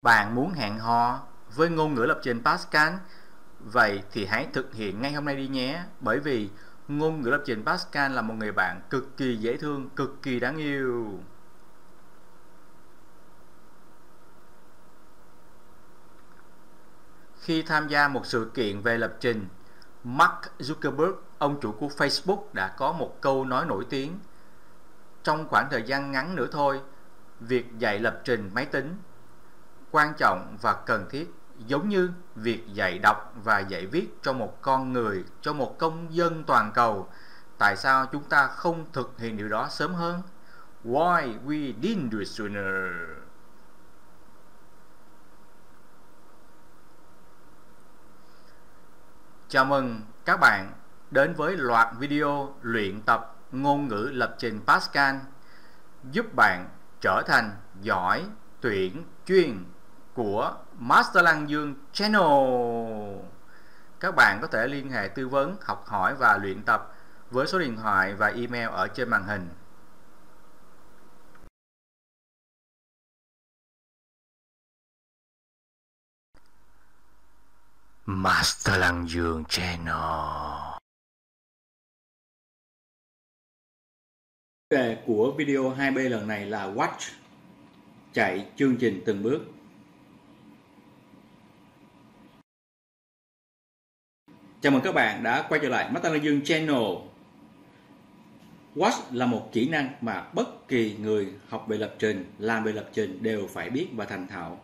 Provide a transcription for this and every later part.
Bạn muốn hẹn hò với ngôn ngữ lập trình Pascal? Vậy thì hãy thực hiện ngay hôm nay đi nhé. Bởi vì ngôn ngữ lập trình Pascal là một người bạn cực kỳ dễ thương, cực kỳ đáng yêu. Khi tham gia một sự kiện về lập trình, Mark Zuckerberg, ông chủ của Facebook, đã có một câu nói nổi tiếng: trong khoảng thời gian ngắn nữa thôi, việc dạy lập trình máy tính quan trọng và cần thiết giống như việc dạy đọc và dạy viết cho một con người, cho một công dân toàn cầu. Tại sao chúng ta không thực hiện điều đó sớm hơn? Why we didn't do it sooner? Chào mừng các bạn đến với loạt video luyện tập ngôn ngữ lập trình Pascal giúp bạn trở thành giỏi tuyển chuyên của Master Lăng Dương Channel. Các bạn có thể liên hệ tư vấn, học hỏi và luyện tập với số điện thoại và email ở trên màn hình. Master Lăng Dương Channel. Chủ đề của video 2B lần này là Watch, chạy chương trình từng bước. Chào mừng các bạn đã quay trở lại Master Lăng Dương Channel. Watch là một kỹ năng mà bất kỳ người học về lập trình, làm về lập trình đều phải biết và thành thạo.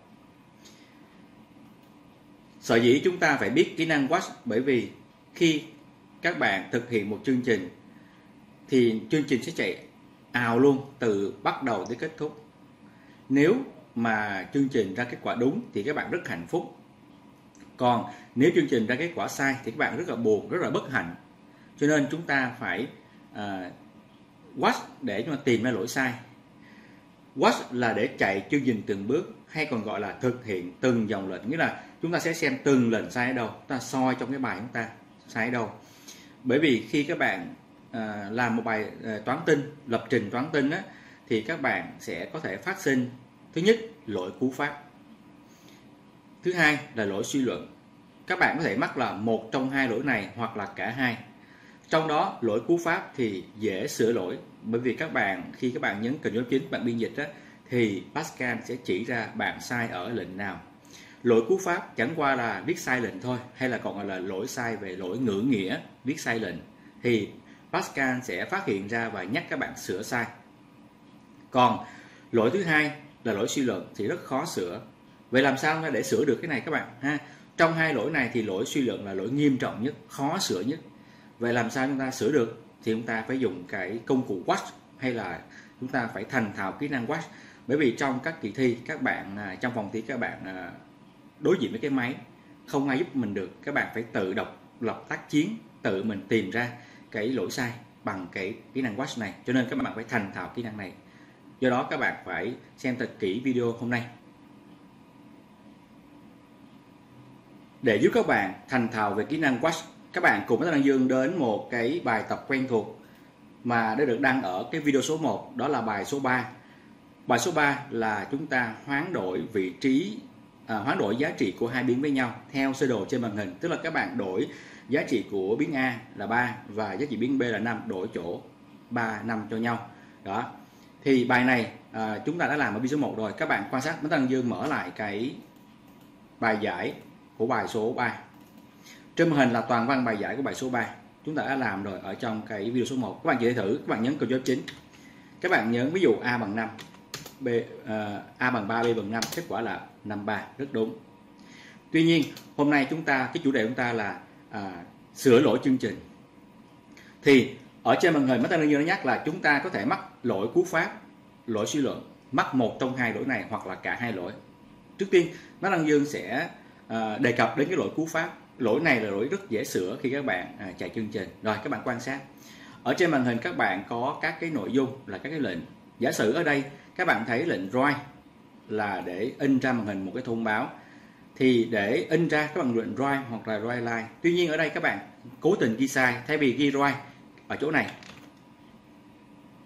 Sở dĩ chúng ta phải biết kỹ năng Watch bởi vì khi các bạn thực hiện một chương trình thì chương trình sẽ chạy ào luôn từ bắt đầu tới kết thúc. Nếu mà chương trình ra kết quả đúng thì các bạn rất hạnh phúc. Còn nếu chương trình ra kết quả sai thì các bạn rất là buồn, rất là bất hạnh. Cho nên chúng ta phải watch để chúng ta tìm ra lỗi sai. Watch là để chạy chương trình từng bước, hay còn gọi là thực hiện từng dòng lệnh. Nghĩa là chúng ta sẽ xem từng lệnh sai ở đâu, chúng ta soi trong cái bài chúng ta sai ở đâu. Bởi vì khi các bạn làm một bài toán tinh, lập trình toán tinh á, thì các bạn sẽ có thể phát sinh thứ nhất lỗi cú pháp, thứ hai là lỗi suy luận. Các bạn có thể mắc là một trong hai lỗi này hoặc là cả hai. Trong đó lỗi cú pháp thì dễ sửa lỗi, bởi vì khi các bạn nhấn Ctrl 9 bạn biên dịch á, thì Pascal sẽ chỉ ra bạn sai ở lệnh nào. Lỗi cú pháp chẳng qua là viết sai lệnh thôi, hay là còn gọi là lỗi sai về lỗi ngữ nghĩa, viết sai lệnh, thì Pascal sẽ phát hiện ra và nhắc các bạn sửa sai. Còn lỗi thứ hai là lỗi suy luận thì rất khó sửa. Vậy làm sao để sửa được cái này các bạn ha? Trong hai lỗi này thì lỗi suy luận là lỗi nghiêm trọng nhất, khó sửa nhất. Vậy làm sao chúng ta sửa được? Thì chúng ta phải dùng cái công cụ Watch, hay là chúng ta phải thành thạo kỹ năng Watch. Bởi vì trong các kỳ thi, các bạn trong phòng thi các bạn đối diện với cái máy, không ai giúp mình được. Các bạn phải tự độc lập tác chiến, tự mình tìm ra cái lỗi sai bằng cái kỹ năng Watch này. Cho nên các bạn phải thành thạo kỹ năng này. Do đó các bạn phải xem thật kỹ video hôm nay để giúp các bạn thành thạo về kỹ năng Watch. Các bạn cùng với Lăng Dương đến một cái bài tập quen thuộc mà đã được đăng ở cái video số 1, đó là bài số 3. Bài số 3 là chúng ta hoán đổi vị trí, hoán đổi giá trị của hai biến với nhau theo sơ đồ trên màn hình. Tức là các bạn đổi giá trị của biến A là 3 và giá trị biến B là 5, đổi chỗ 3, 5 cho nhau. Đó. Thì bài này chúng ta đã làm ở video số 1 rồi. Các bạn quan sát, Lăng Dương mở lại cái bài giải của bài số 3. Trên màn hình là toàn văn bài giải của bài số 3. Chúng ta đã làm rồi ở trong cái video số 1. Các bạn chỉ thể thử, các bạn nhấn Ctrl 9. Các bạn nhấn ví dụ A bằng 5, A bằng 3, B bằng 5, kết quả là 53, rất đúng. Tuy nhiên, hôm nay cái chủ đề của chúng ta là sửa lỗi chương trình. Thì ở trên màn hình Master Lăng Dương nó nhắc là chúng ta có thể mắc lỗi cú pháp, lỗi suy luận, mắc một trong hai lỗi này hoặc là cả hai lỗi. Trước tiên, Master Lăng Dương sẽ đề cập đến cái lỗi cú pháp. Lỗi này là lỗi rất dễ sửa khi các bạn chạy chương trình. Rồi các bạn quan sát. Ở trên màn hình các bạn có các cái nội dung là các cái lệnh. Giả sử ở đây các bạn thấy lệnh write là để in ra màn hình một cái thông báo. Thì để in ra các bạn lệnh write hoặc là write line. Tuy nhiên ở đây các bạn cố tình ghi sai, thay vì ghi write ở chỗ này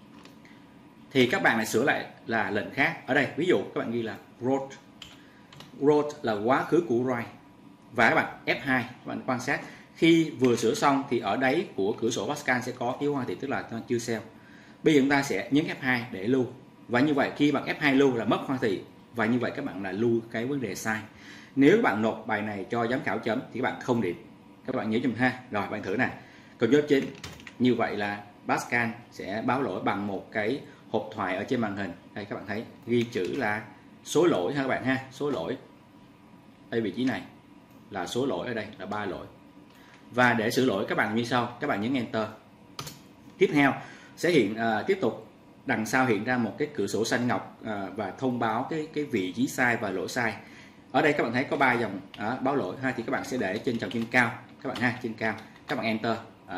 thì các bạn lại sửa lại là lệnh khác. Ở đây ví dụ các bạn ghi là wrote. wrote là quá khứ của write. Và các bạn F2, các bạn quan sát khi vừa sửa xong thì ở đáy của cửa sổ Pascal sẽ có cái hoa thị, tức là chưa sell. Bây giờ chúng ta sẽ nhấn F2 để lưu. Và như vậy khi bạn F2 lưu là mất hoa thị, và như vậy các bạn là lưu cái vấn đề sai. Nếu các bạn nộp bài này cho giám khảo chấm thì các bạn không điểm. Các bạn nhớ giùm ha. Rồi bạn thử này. Ctrl F9. Như vậy là Pascal sẽ báo lỗi bằng một cái hộp thoại ở trên màn hình. Đây các bạn thấy ghi chữ là số lỗi ha các bạn ha, số lỗi. Đây vị trí này là số lỗi, ở đây là 3 lỗi. Và để sửa lỗi các bạn như sau, các bạn nhấn Enter. Tiếp theo sẽ hiện tiếp tục đằng sau hiện ra một cái cửa sổ xanh ngọc và thông báo cái vị trí sai và lỗi sai. Ở đây các bạn thấy có 3 dòng báo lỗi ha, thì các bạn sẽ để trên chồng trên cao các bạn ha, trên cao các bạn Enter.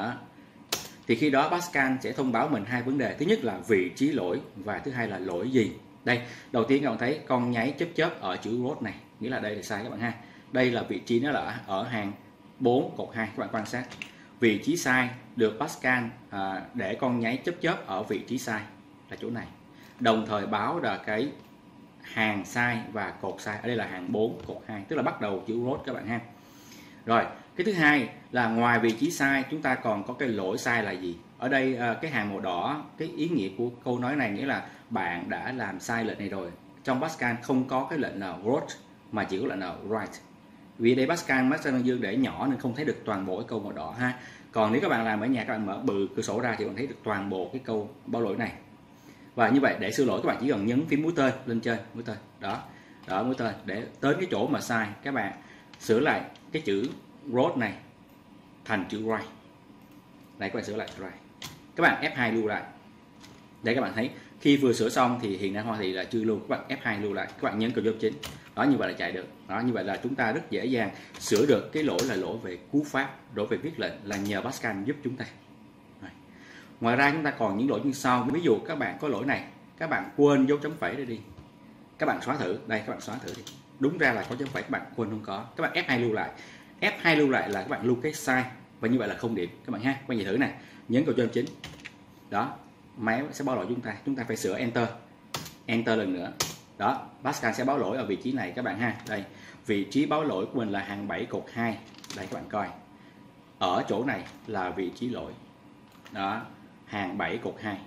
Thì khi đó Pascal sẽ thông báo mình hai vấn đề, thứ nhất là vị trí lỗi và thứ hai là lỗi gì. Đây, đầu tiên các bạn thấy con nháy chớp ở chữ wrote này, nghĩa là đây là sai các bạn ha. Đây là vị trí nó là ở hàng 4 cột 2, các bạn quan sát. Vị trí sai được Pascal để con nháy chớp ở vị trí sai là chỗ này. Đồng thời báo là cái hàng sai và cột sai, ở đây là hàng 4 cột 2, tức là bắt đầu chữ wrote các bạn ha. Rồi, cái thứ hai là ngoài vị trí sai chúng ta còn có cái lỗi sai là gì? Ở đây cái hàng màu đỏ, cái ý nghĩa của câu nói này nghĩa là bạn đã làm sai lệnh này rồi. Trong Pascal không có cái lệnh nào wrote mà chỉ có lệnh nào write. Vì đây Pascal Dương để nhỏ nên không thấy được toàn bộ cái câu màu đỏ ha. Còn nếu các bạn làm ở nhà, các bạn mở bự cửa sổ ra thì bạn thấy được toàn bộ cái câu báo lỗi này. Và như vậy để sửa lỗi các bạn chỉ cần nhấn phím mũi tên lên trên, mũi tên đó, mũi tên để tới cái chỗ mà sai, các bạn sửa lại cái chữ wrote này thành chữ write. Đây các bạn sửa lại write. Các bạn F2 lưu lại. Để các bạn thấy khi vừa sửa xong thì hiện ra hoa thị là chưa lưu, các bạn F2 lưu lại, các bạn nhấn Ctrl F9. Đó, như vậy là chạy được. Đó, như vậy là chúng ta rất dễ dàng sửa được cái lỗi là lỗi về cú pháp, lỗi về viết lệnh là nhờ Pascal giúp chúng ta. Rồi. Ngoài ra chúng ta còn những lỗi như sau. Ví dụ các bạn có lỗi này, các bạn quên dấu chấm phẩy đây đi. Các bạn xóa thử, đây các bạn xóa thử đi. Đúng ra là có chấm phẩy các bạn quên không có. Các bạn F2 lưu lại. F2 lưu lại là các bạn lưu cái sai và như vậy là không điểm các bạn ha. Các bạn nhìn thử này, nhấn Ctrl F9. Đó, máy sẽ báo lỗi chúng ta phải sửa Enter. Enter lần nữa. Đó, Pascal sẽ báo lỗi ở vị trí này các bạn ha. Đây, vị trí báo lỗi của mình là hàng 7 cột 2. Đây các bạn coi. Ở chỗ này là vị trí lỗi. Đó, hàng 7 cột 2.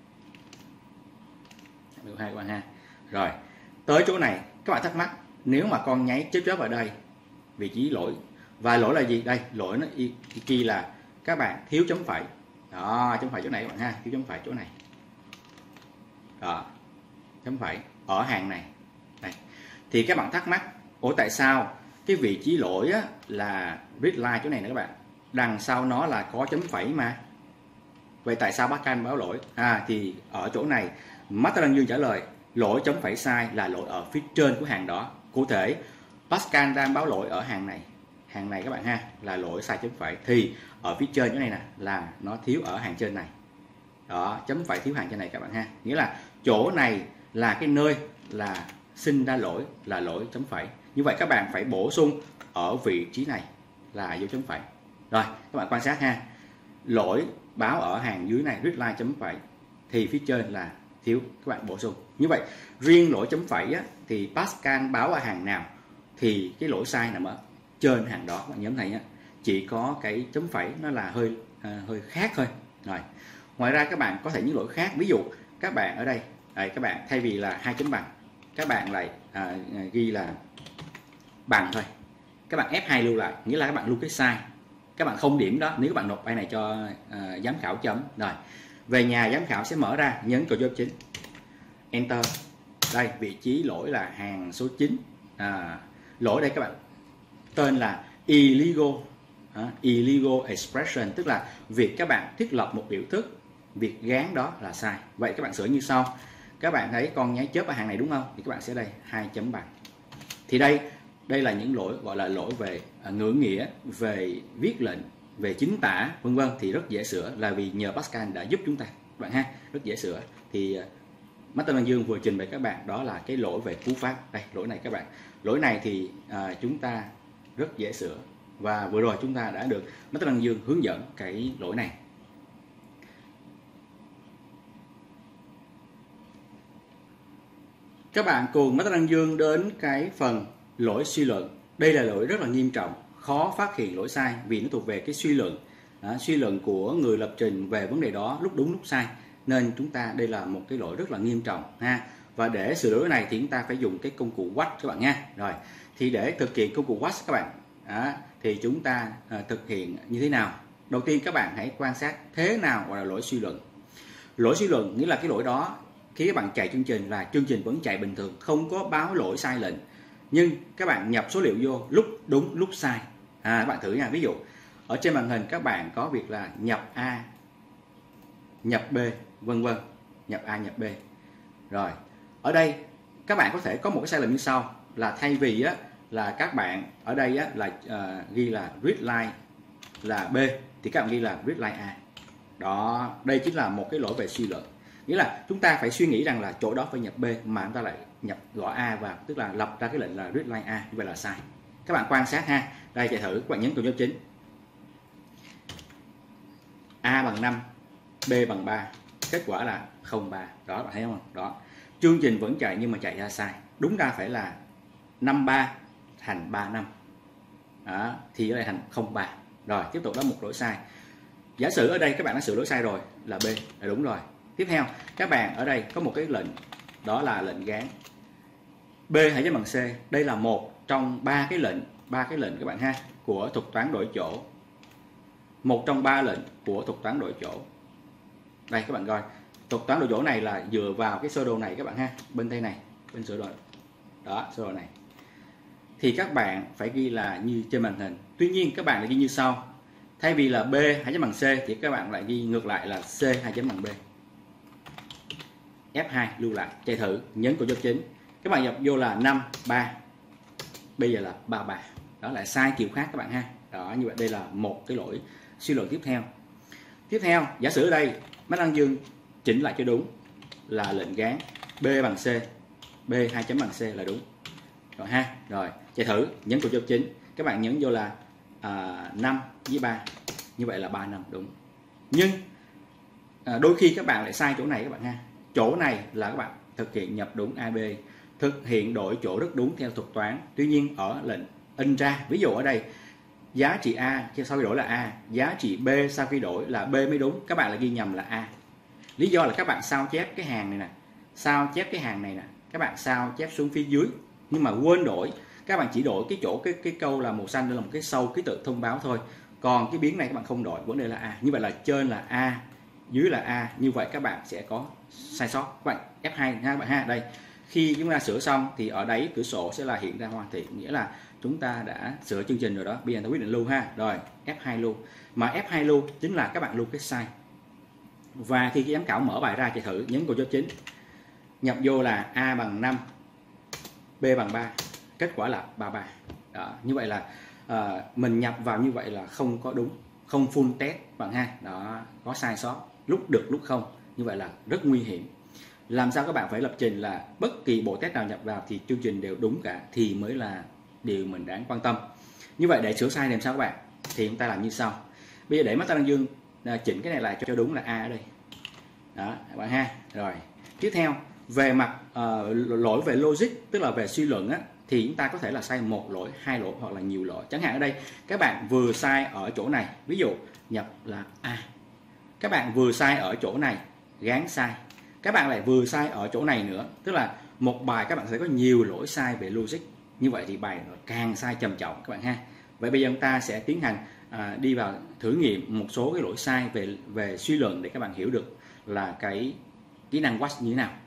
Cột 2 các bạn ha. Rồi, tới chỗ này các bạn thắc mắc, nếu mà con nháy chớp ở đây, vị trí lỗi và lỗi là gì? Đây, lỗi nó ghi là các bạn thiếu chấm phẩy. Đó, chấm phẩy chỗ này các bạn ha, thiếu chấm phẩy chỗ này. Đó, chấm phẩy ở hàng này. Đây. Thì các bạn thắc mắc, ủa tại sao cái vị trí lỗi á, là readline chỗ này nè các bạn, đằng sau nó là có chấm phẩy mà. Vậy tại sao Pascal báo lỗi? Thì ở chỗ này Master Đăng Dương trả lời lỗi chấm phẩy sai là lỗi ở phía trên của hàng đó. Cụ thể Pascal đang báo lỗi ở hàng này các bạn ha, là lỗi sai chấm phẩy, thì ở phía trên chỗ này nè là nó thiếu ở hàng trên này. Đó, chấm phẩy thiếu hàng trên này các bạn ha, nghĩa là chỗ này là cái nơi là sinh ra lỗi là lỗi chấm phẩy. Như vậy các bạn phải bổ sung ở vị trí này là dấu chấm phẩy. Rồi các bạn quan sát ha, lỗi báo ở hàng dưới này readline chấm phẩy thì phía trên là thiếu, các bạn bổ sung. Như vậy riêng lỗi chấm phẩy á, thì Pascal báo ở hàng nào thì cái lỗi sai nằm ở trên hàng đó. Các bạn nhấn này nhé, chỉ có cái chấm phẩy nó là hơi khác thôi. Rồi ngoài ra các bạn có thể những lỗi khác, ví dụ các bạn ở đây các bạn thay vì là 2 chấm bằng các bạn lại ghi là bằng thôi, các bạn F2 lưu lại, nghĩa là các bạn lưu cái sai, các bạn không điểm đó nếu các bạn nộp bài này cho giám khảo chấm. Rồi về nhà giám khảo sẽ mở ra, nhấn Ctrl F9 Enter. Đây vị trí lỗi là hàng số 9. Lỗi đây các bạn tên là illegal expression, tức là việc các bạn thiết lập một biểu thức, việc gán đó là sai. Vậy các bạn sửa như sau. Các bạn thấy con nháy chớp ở hàng này đúng không? Thì các bạn sẽ đây 2 chấm bằng. Thì đây là những lỗi gọi là lỗi về ngữ nghĩa, về viết lệnh, về chính tả vân vân, thì rất dễ sửa là vì nhờ Pascal đã giúp chúng ta các bạn ha, rất dễ sửa. Thì Master Đăng Dương vừa trình bày các bạn đó là cái lỗi về cú pháp. Đây lỗi này các bạn, lỗi này thì chúng ta rất dễ sửa và vừa rồi chúng ta đã được Master Đăng Dương hướng dẫn cái lỗi này. Các bạn cùng Master Đăng Dương đến cái phần lỗi suy luận. Đây là lỗi rất là nghiêm trọng, khó phát hiện lỗi sai vì nó thuộc về cái suy luận của người lập trình về vấn đề đó lúc đúng lúc sai, nên chúng ta đây là một cái lỗi rất là nghiêm trọng ha. Và để sửa đổi này thì chúng ta phải dùng cái công cụ watch các bạn nha. Rồi thì để thực hiện công cụ watch các bạn thì chúng ta thực hiện như thế nào? Đầu tiên các bạn hãy quan sát thế nào gọi là lỗi suy luận. Lỗi suy luận nghĩa là cái lỗi đó khi các bạn chạy chương trình là chương trình vẫn chạy bình thường, không có báo lỗi sai lệnh, nhưng các bạn nhập số liệu vô lúc đúng lúc sai. Các bạn thử nha, ví dụ ở trên màn hình các bạn có việc là nhập A, nhập B, vân vân, nhập A, nhập B. Rồi ở đây các bạn có thể có một cái sai lầm như sau, là thay vì là các bạn ở đây là ghi là readline là B thì các bạn ghi là readline A. Đó, đây chính là một cái lỗi về suy luận. Nghĩa là chúng ta phải suy nghĩ rằng là chỗ đó phải nhập B mà chúng ta lại nhập gõ A vào, tức là lập ra cái lệnh là readline A, như vậy là sai. Các bạn quan sát ha. Đây chạy thử, các bạn nhấn Ctrl F9. A bằng 5, B bằng 3, kết quả là 03. Đó, bạn thấy không? Đó. Chương trình vẫn chạy nhưng mà chạy ra sai. Đúng ra phải là 53 thành 35. Đó, thì ở đây thành 03. Rồi, tiếp tục đó một lỗi sai. Giả sử ở đây các bạn đã sửa lỗi sai rồi là B là đúng rồi. Tiếp theo, các bạn ở đây có một cái lệnh, đó là lệnh gán. B hãy chấm bằng C. Đây là một trong ba cái lệnh các bạn ha của thuật toán đổi chỗ. Một trong 3 lệnh của thuật toán đổi chỗ. Đây các bạn coi, thuật toán đổi chỗ này là dựa vào cái sơ đồ này các bạn ha, bên tay này, bên sơ đồ. Đó, sơ đồ này. Thì các bạn phải ghi là như trên màn hình. Tuy nhiên các bạn lại ghi như sau. Thay vì là B hãy chấm bằng C thì các bạn lại ghi ngược lại là C hãy chấm bằng B. F2 lưu lại, chạy thử, nhấn Ctrl F9. Các bạn nhập vô là 5, 3. Bây giờ là 33. Đó là sai kiểu khác các bạn ha. Đó, như vậy đây là một cái lỗi suy luận tiếp theo. Tiếp theo, giả sử ở đây Mắt Đăng Dương chỉnh lại cho đúng là lệnh gán B bằng C, B 2 chấm bằng C là đúng. Rồi ha. Rồi, chạy thử, nhấn Ctrl F9. Các bạn nhấn vô là 5 với 3. Như vậy là 3 5 đúng. Nhưng đôi khi các bạn lại sai chỗ này các bạn ha. Chỗ này là các bạn thực hiện nhập đúng AB, thực hiện đổi chỗ rất đúng theo thuật toán. Tuy nhiên ở lệnh in ra, ví dụ ở đây giá trị A sau khi đổi là A, giá trị B sau khi đổi là B mới đúng, các bạn lại ghi nhầm là A. Lý do là các bạn sao chép cái hàng này nè, sao chép cái hàng này nè, các bạn sao chép xuống phía dưới nhưng mà quên đổi. Các bạn chỉ đổi cái chỗ cái câu là màu xanh, đó là một cái sâu ký tự thông báo thôi. Còn cái biến này các bạn không đổi, vấn đề là A. Như vậy là trên là A, dưới là A. Như vậy các bạn sẽ có sai sót. Các bạn F2 ha các bạn ha. Đây, khi chúng ta sửa xong thì ở đấy cửa sổ sẽ là hiện ra hoàn thiện, nghĩa là chúng ta đã sửa chương trình rồi đó. Bây giờ ta quyết định lưu ha. Rồi, F2 lưu. Mà F2 lưu chính là các bạn lưu cái sai. Và khi cái giám khảo mở bài ra chạy thử, nhấn Ctrl F9. Nhập vô là A bằng 5, B bằng 3. Kết quả là 33. Đó, như vậy là mình nhập vào như vậy là không có đúng, không full test bạn ha. Đó, có sai sót, lúc được lúc không. Như vậy là rất nguy hiểm. Làm sao các bạn phải lập trình là bất kỳ bộ test nào nhập vào thì chương trình đều đúng cả thì mới là điều mình đáng quan tâm. Như vậy để sửa sai làm sao các bạn? Thì chúng ta làm như sau. Bây giờ để Mắt Đăng Dương chỉnh cái này lại cho đúng là A ở đây. Đó, các bạn ha. Rồi, tiếp theo về mặt lỗi về logic, tức là về suy luận á, thì chúng ta có thể là sai một lỗi, hai lỗi hoặc là nhiều lỗi. Chẳng hạn ở đây các bạn vừa sai ở chỗ này, ví dụ nhập là A. Các bạn vừa sai ở chỗ này, gán sai. Các bạn lại vừa sai ở chỗ này nữa, tức là một bài các bạn sẽ có nhiều lỗi sai về logic. Như vậy thì bài càng sai trầm trọng các bạn ha. Vậy bây giờ chúng ta sẽ tiến hành đi vào thử nghiệm một số cái lỗi sai về suy luận để các bạn hiểu được là cái kỹ năng watch như thế nào.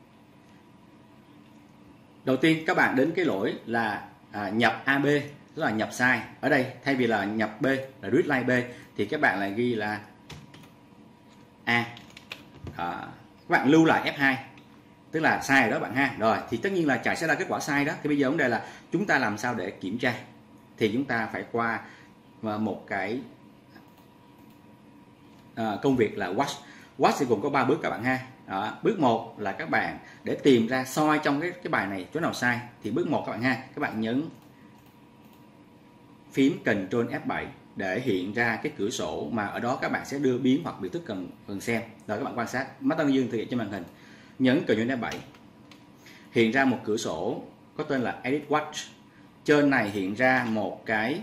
Đầu tiên các bạn đến cái lỗi là nhập AB, tức là nhập sai. Ở đây thay vì là nhập B là readline B thì các bạn lại ghi là A. Các bạn lưu lại F2, tức là sai rồi đó bạn ha. Rồi thì tất nhiên là chạy sẽ ra kết quả sai đó. Thì bây giờ vấn đề là chúng ta làm sao để kiểm tra, thì chúng ta phải qua một cái công việc là watch. Watch thì gồm có 3 bước các bạn ha. Đó, bước 1 là các bạn để tìm ra soi trong cái bài này chỗ nào sai thì bước 1 các bạn ha, các bạn nhấn phím Ctrl F7 để hiện ra cái cửa sổ mà ở đó các bạn sẽ đưa biến hoặc biểu thức cần xem. Rồi các bạn quan sát, Mắt Đăng Dương thực hiện trên màn hình, nhấn Ctrl F7 hiện ra một cửa sổ có tên là Edit Watch. trên này hiện ra một cái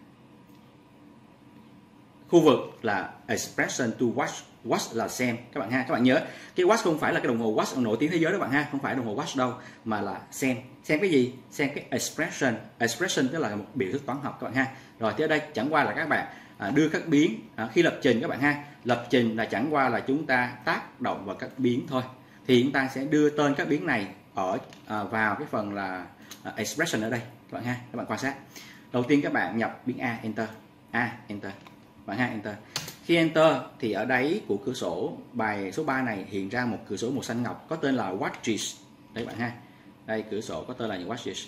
khu vực là expression to watch. Watch là xem các bạn ha. Các bạn nhớ cái watch không phải là cái đồng hồ watch nổi tiếng thế giới đó bạn ha, không phải đồng hồ watch đâu, mà là xem cái gì? Xem cái expression tức là một biểu thức toán học các bạn ha. Rồi tới đây chẳng qua là các bạn đưa các biến khi lập trình các bạn ha. Lập trình là chẳng qua là chúng ta tác động vào các biến thôi, thì chúng ta sẽ đưa tên các biến này ở vào cái phần là expression ở đây các bạn ha. Các bạn quan sát đầu tiên các bạn nhập biến A, enter bạn ha, enter. Khi enter thì ở đáy của cửa sổ bài số 3 này hiện ra một cửa sổ màu xanh ngọc có tên là watches đây bạn ha. Đây cửa sổ có tên là những watches.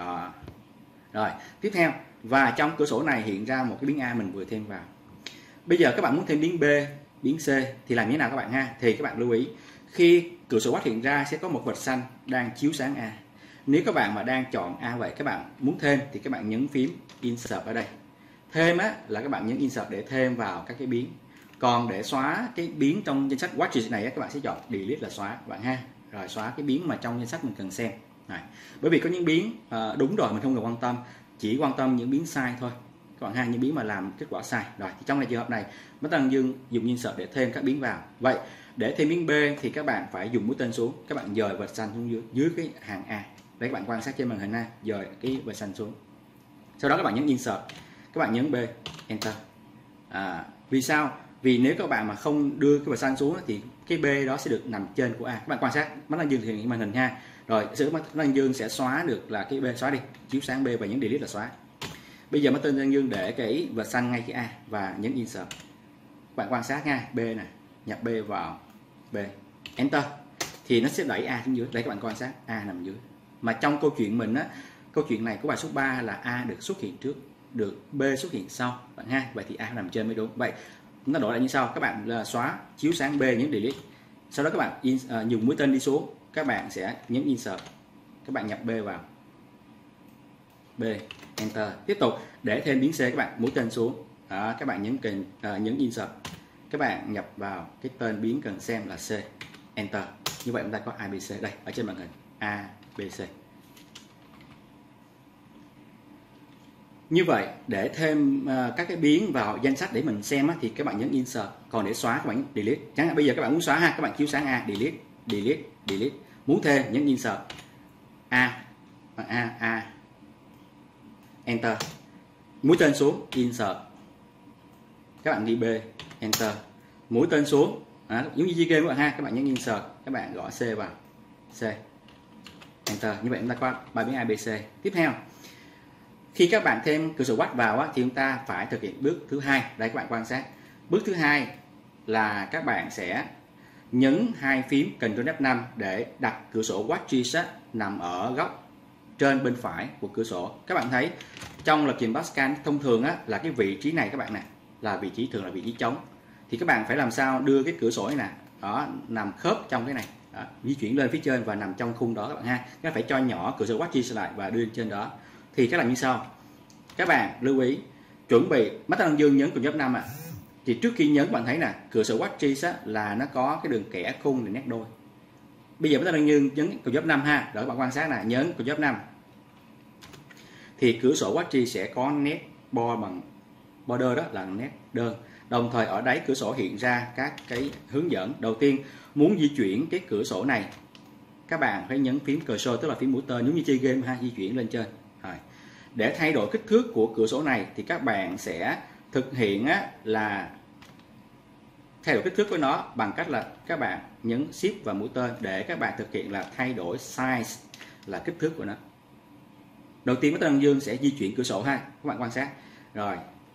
Rồi tiếp theo, và trong cửa sổ này hiện ra một cái biến A mình vừa thêm vào. Bây giờ các bạn muốn thêm biến B, biến C thì làm như thế nào các bạn ha? Thì các bạn lưu ý khi cửa sổ watch hiện ra sẽ có một vệt xanh đang chiếu sáng A. Nếu các bạn mà đang chọn A vậy, các bạn muốn thêm thì các bạn nhấn phím insert ở đây. Thêm là các bạn nhấn insert để thêm vào các cái biến. Còn để xóa cái biến trong danh sách watches này các bạn sẽ chọn delete là xóa các bạn ha. Rồi xóa cái biến mà trong danh sách mình cần xem. Này. Bởi vì có những biến đúng rồi mình không cần quan tâm, chỉ quan tâm những biến sai thôi các bạn ha, những biến mà làm kết quả sai. Rồi thì trong trường hợp này Master Dương dùng insert để thêm các biến vào. Vậy để thêm biến B thì các bạn phải dùng mũi tên xuống, các bạn dời vệt xanh xuống dưới cái hàng A. Đấy các bạn quan sát trên màn hình ha, dời cái vệt xanh xuống. Sau đó các bạn nhấn insert, các bạn nhấn B, enter. Vì sao? Vì nếu các bạn mà không đưa cái vệt xanh xuống thì cái B đó sẽ được nằm trên của A. Các bạn quan sát Master Dương hiện màn hình ha. Rồi Master Dương sẽ xóa được là cái B, xóa đi, chiếu sáng B và nhấn delete là xóa. Bây giờ Master Dương để cái vệt xanh ngay cái A và nhấn insert. Bạn quan sát nha, B này, nhập B vào B, enter thì nó sẽ đẩy A xuống dưới. Đây các bạn quan sát A nằm dưới. Mà trong câu chuyện mình câu chuyện này của bài số 3 là A được xuất hiện trước, được B xuất hiện sau bạn ha. Vậy thì A nằm trên mới đúng. Vậy nó đổi lại như sau, các bạn là xóa chiếu sáng B nhấn delete. Sau đó các bạn dùng mũi tên đi xuống, các bạn sẽ nhấn insert. Các bạn nhập B vào. B, enter. Tiếp tục để thêm biến C các bạn mũi tên xuống. Đó, các bạn nhấn insert. Các bạn nhập vào cái tên biến cần xem là C, enter. Như vậy chúng ta có ABC đây ở trên màn hình, ABC. Như vậy để thêm các cái biến vào danh sách để mình xem thì các bạn nhấn insert, còn để xóa các bạn nhấn delete. Chẳng hạn bây giờ các bạn muốn xóa ha, các bạn chiếu sáng A, delete. Muốn thêm nhấn insert A, enter. Mũi tên xuống, insert. Các bạn ghi B, enter. Mũi tên xuống, giống như game các bạn ha, các bạn nhấn insert, các bạn gõ C vào, C, enter. Như vậy chúng ta có 3 biến ABC. Tiếp theo, khi các bạn thêm cửa sổ watch vào thì chúng ta phải thực hiện bước thứ hai. Đây các bạn quan sát. Bước thứ hai là các bạn sẽ nhấn hai phím Ctrl F5 để đặt cửa sổ watches nằm ở góc trên bên phải của cửa sổ. Các bạn thấy trong lập trình Pascal thông thường là cái vị trí này các bạn nè, là vị trí thường là vị trí trống. Thì các bạn phải làm sao đưa cái cửa sổ này nè, đó nằm khớp trong cái này, đó, di chuyển lên phía trên và nằm trong khung đó các bạn ha. Các bạn phải cho nhỏ cửa sổ watches lại và đưa lên trên đó. Thì các làm như sau. Các bạn lưu ý chuẩn bị Master Dương nhấn Ctrl F5 thì trước khi nhấn bạn thấy nè, cửa sổ watches là nó có cái đường kẻ khung để nét đôi. Bây giờ Master Dương nhấn Ctrl F5 ha, rồi các bạn quan sát nè, nhấn Ctrl F5 thì cửa sổ watches sẽ có nét bằng border, đó là nét đơn. Đồng thời ở đáy cửa sổ hiện ra các cái hướng dẫn. Đầu tiên muốn di chuyển cái cửa sổ này, các bạn phải nhấn phím cursor, tức là phím mũi tên giống như chơi game ha, di chuyển lên trên. Rồi. Để thay đổi kích thước của cửa sổ này thì các bạn sẽ thực hiện là thay đổi kích thước của nó bằng cách là các bạn nhấn shift và mũi tên để các bạn thực hiện là thay đổi size, là kích thước của nó. Đầu tiên Master Dương sẽ di chuyển cửa sổ ha, các bạn quan sát. Rồi.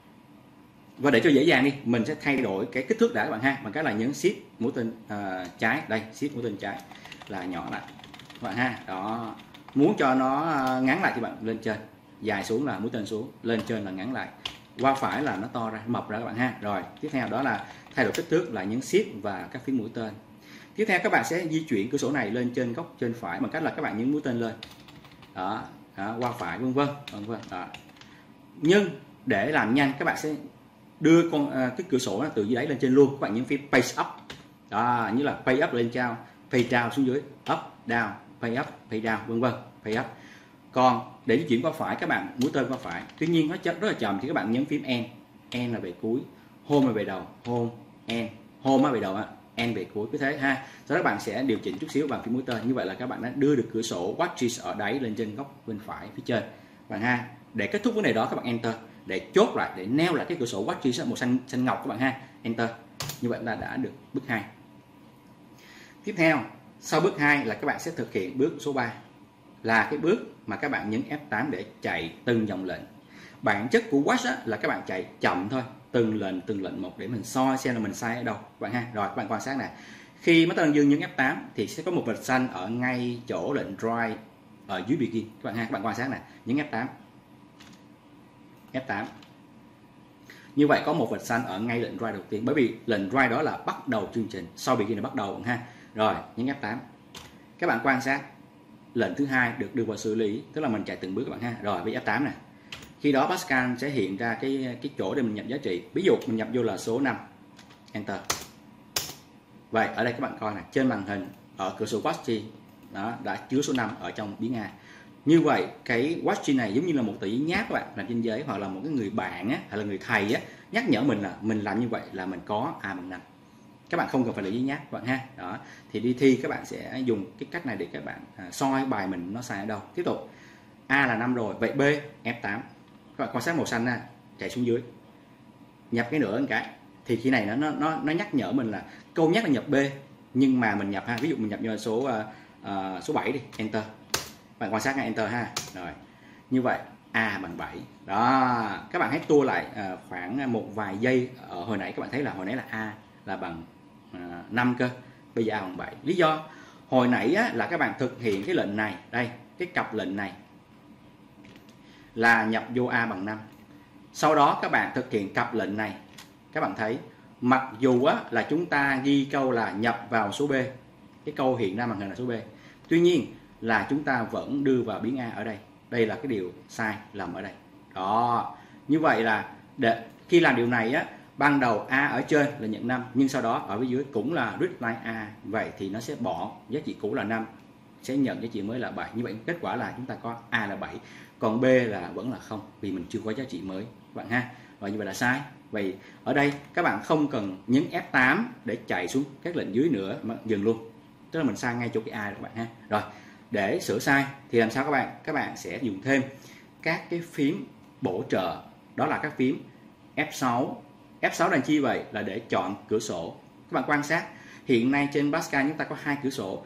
Và để cho dễ dàng đi, mình sẽ thay đổi cái kích thước đã các bạn ha, bằng cách là nhấn shift mũi tên trái, đây, shift mũi tên trái là nhỏ lại. Các bạn ha, đó. Muốn cho nó ngắn lại thì bạn lên trên, dài xuống là mũi tên xuống, lên trên là ngắn lại. Qua phải là nó to ra, mập ra các bạn ha. Rồi, tiếp theo đó là thay đổi kích thước là nhấn shift và các phím mũi tên. Tiếp theo các bạn sẽ di chuyển cửa sổ này lên trên góc trên phải bằng cách là các bạn nhấn mũi tên lên. Đó, qua phải vân vân. Đó. Nhưng để làm nhanh các bạn sẽ đưa cái cửa sổ từ dưới đáy lên trên luôn. Các bạn nhấn phím page up. Đó, như là page up lên cao, page down xuống dưới, up, down, page up, page down vân vân, page up. Còn để di chuyển qua phải các bạn mũi tên qua phải, tuy nhiên nó rất là chậm thì các bạn nhấn phím N là về cuối, Home là về đầu, Home N, Home về đầu, N về cuối, cứ thế ha. Sau đó các bạn sẽ điều chỉnh chút xíu bằng phím mũi tên, như vậy là các bạn đã đưa được cửa sổ Watches ở đáy lên trên góc bên phải phía trên bạn ha. Để kết thúc vấn đề đó các bạn Enter để chốt lại, để neo lại cái cửa sổ Watches màu xanh ngọc các bạn ha, Enter. Như vậy là đã được bước 2. Tiếp theo sau bước 2 là các bạn sẽ thực hiện bước số 3, là cái bước mà các bạn nhấn F8 để chạy từng dòng lệnh. Bản chất của watch là các bạn chạy chậm thôi, từng lệnh một để mình soi xem là mình sai ở đâu các bạn ha. Rồi các bạn quan sát nè, khi Master Dương nhấn F8 thì sẽ có một vệt xanh ở ngay chỗ lệnh drive ở dưới begin các bạn ha. Các bạn quan sát nè, nhấn F8. Như vậy có một vệt xanh ở ngay lệnh drive đầu tiên, bởi vì lệnh drive đó là bắt đầu chương trình, sau begin là bắt đầu ha. Rồi nhấn F8. Các bạn quan sát lệnh thứ hai được đưa vào xử lý, tức là mình chạy từng bước các bạn ha. Rồi với F8 nè, khi đó Pascal sẽ hiện ra cái chỗ để mình nhập giá trị. Ví dụ mình nhập vô là số 5, Enter. Vậy ở đây các bạn coi nè, trên màn hình ở cửa sổ Watch đó đã chứa số 5 ở trong biến A. Như vậy cái Watch này giống như là một tờ giấy nháp các bạn làm trên giấy, hoặc là một cái người bạn á, hay là người thầy á, nhắc nhở mình là mình làm như vậy là mình có A bằng 5. Các bạn không cần phải là giấy nháp các bạn ha. Đó, thì đi thi các bạn sẽ dùng cái cách này để các bạn soi bài mình nó sai ở đâu. Tiếp tục, A là 5 rồi, vậy B F8. Các bạn quan sát màu xanh ra, chạy xuống dưới, nhập cái nữa một cái, thì khi này nó nhắc nhở mình là câu nhắc là nhập B, nhưng mà mình nhập ha, ví dụ mình nhập vô số 7 đi, Enter. Bạn quan sát ngay Enter ha. Rồi như vậy A bằng 7. Đó, các bạn hãy tua lại khoảng một vài giây. Ở hồi nãy các bạn thấy là hồi nãy là A là bằng 5 cơ, bây giờ A bằng 7. Lý do hồi nãy á, là các bạn thực hiện cái lệnh này, đây cái cặp lệnh này là nhập vô A bằng 5. Sau đó các bạn thực hiện cặp lệnh này, các bạn thấy mặc dù á, là chúng ta ghi câu là nhập vào số B, cái câu hiện ra màn hình là số B, tuy nhiên là chúng ta vẫn đưa vào biến A ở đây. Đây là cái điều sai lầm ở đây. Đó, như vậy là khi làm điều này á, ban đầu A ở trên là nhận 5, nhưng sau đó ở phía dưới cũng là read line A, vậy thì nó sẽ bỏ giá trị cũ là 5, sẽ nhận giá trị mới là 7. Như vậy kết quả là chúng ta có A là 7, còn B là vẫn là 0, vì mình chưa có giá trị mới các bạn ha. Và như vậy là sai. Vậy ở đây các bạn không cần nhấn F8 để chạy xuống các lệnh dưới nữa mà dừng luôn, tức là mình sai ngay chỗ cái A rồi các bạn ha. Rồi để sửa sai thì làm sao các bạn? Các bạn sẽ dùng thêm các cái phím bổ trợ, đó là các phím F6. F6 là chi vậy? Là để chọn cửa sổ. Các bạn quan sát hiện nay trên Pascal chúng ta có hai cửa sổ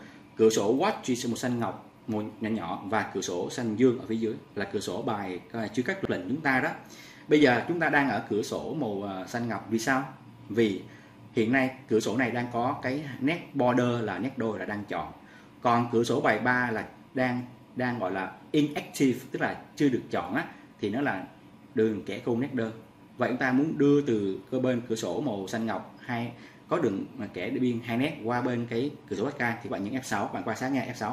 Watch màu xanh ngọc màu nhỏ nhỏ và cửa sổ xanh dương ở phía dưới là cửa sổ bài chứa các lệnh chúng ta đó. Bây giờ chúng ta đang ở cửa sổ màu xanh ngọc, vì sao? Vì hiện nay cửa sổ này đang có cái nét border là nét đôi là đang chọn, còn cửa sổ bài 3 là đang gọi là inactive, tức là chưa được chọn á, thì nó là đường kẻ khung nét đơn. Vậy chúng ta muốn đưa từ cơ bên cửa sổ màu xanh ngọc hay có đường kẻ biên 2 nét qua bên cái cửa sổ Pascal thì bạn nhấn F6, bạn quan sát nha, F6.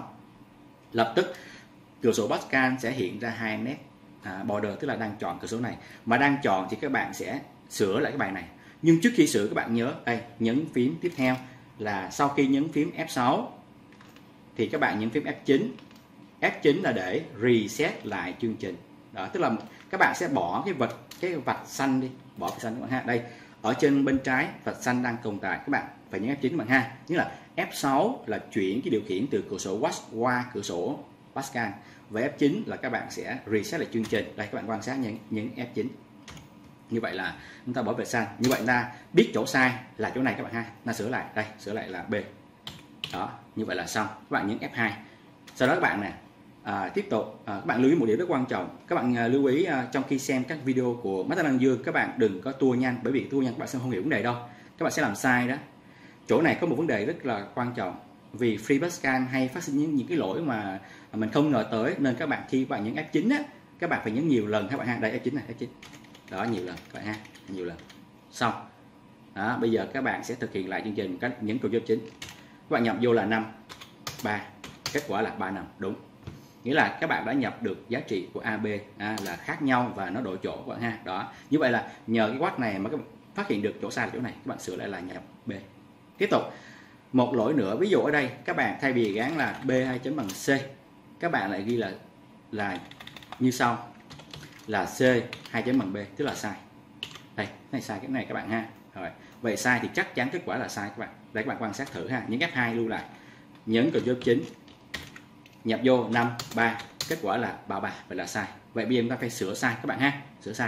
Lập tức cửa sổ Pascal sẽ hiện ra 2 nét border, tức là đang chọn cửa sổ này. Mà đang chọn thì các bạn sẽ sửa lại cái bài này. Nhưng trước khi sửa các bạn nhớ đây, nhấn phím tiếp theo là sau khi nhấn phím F6 thì các bạn nhấn phím F9. F9 là để reset lại chương trình. Đó, tức là các bạn sẽ bỏ cái vạch xanh đi, bỏ vạch xanh các bạn ha. Đây, ở trên bên trái vạch xanh đang tồn tại, các bạn phải nhấn F9 các bạn ha. Như là F6 là chuyển cái điều khiển từ cửa sổ Watch qua cửa sổ Pascal. Và F9 là các bạn sẽ reset lại chương trình. Đây các bạn quan sát nhấn F9. Như vậy là chúng ta bỏ vạch xanh. Như vậy ta biết chỗ sai là chỗ này các bạn ha. Ta sửa lại, đây, sửa lại là B. Đó, như vậy là xong. Các bạn nhấn F2. Sau đó các bạn nè, tiếp tục các bạn lưu ý một điểm rất quan trọng. Các bạn lưu ý trong khi xem các video của Master Đăng Dương, các bạn đừng có tua nhanh, bởi vì tua nhanh các bạn sẽ không hiểu vấn đề đâu, các bạn sẽ làm sai đó. Chỗ này có một vấn đề rất là quan trọng, vì Free Pascal hay phát sinh những cái lỗi mà mình không ngờ tới, nên các bạn khi các bạn nhấn F9 á, các bạn phải nhấn nhiều lần các bạn ha. Đây F9 này, F9 đó, nhiều lần các bạn ha, nhiều lần. Xong đó, bây giờ các bạn sẽ thực hiện lại chương trình, cách nhấn Ctrl F9, các bạn nhập vô là 5 3, kết quả là 3 5, đúng. Nghĩa là các bạn đã nhập được giá trị của AB là khác nhau và nó đổi chỗ các bạn ha. Đó, như vậy là nhờ cái watch này mà các bạn phát hiện được chỗ sai là chỗ này, các bạn sửa lại là nhập B. Tiếp tục một lỗi nữa, ví dụ ở đây các bạn thay vì gán là B2 chấm bằng C, các bạn lại ghi là là như sau, là C 2 chấm bằng B, tức là sai. Đây, cái này sai cái này các bạn ha. Rồi, vậy sai thì chắc chắn kết quả là sai các bạn. Để các bạn quan sát thử ha, nhấn F2 lưu lại, nhấn Ctrl 9, nhập vô 5 3, kết quả là 33, vậy là sai. Vậy bây giờ chúng ta phải sửa sai các bạn ha, sửa sai.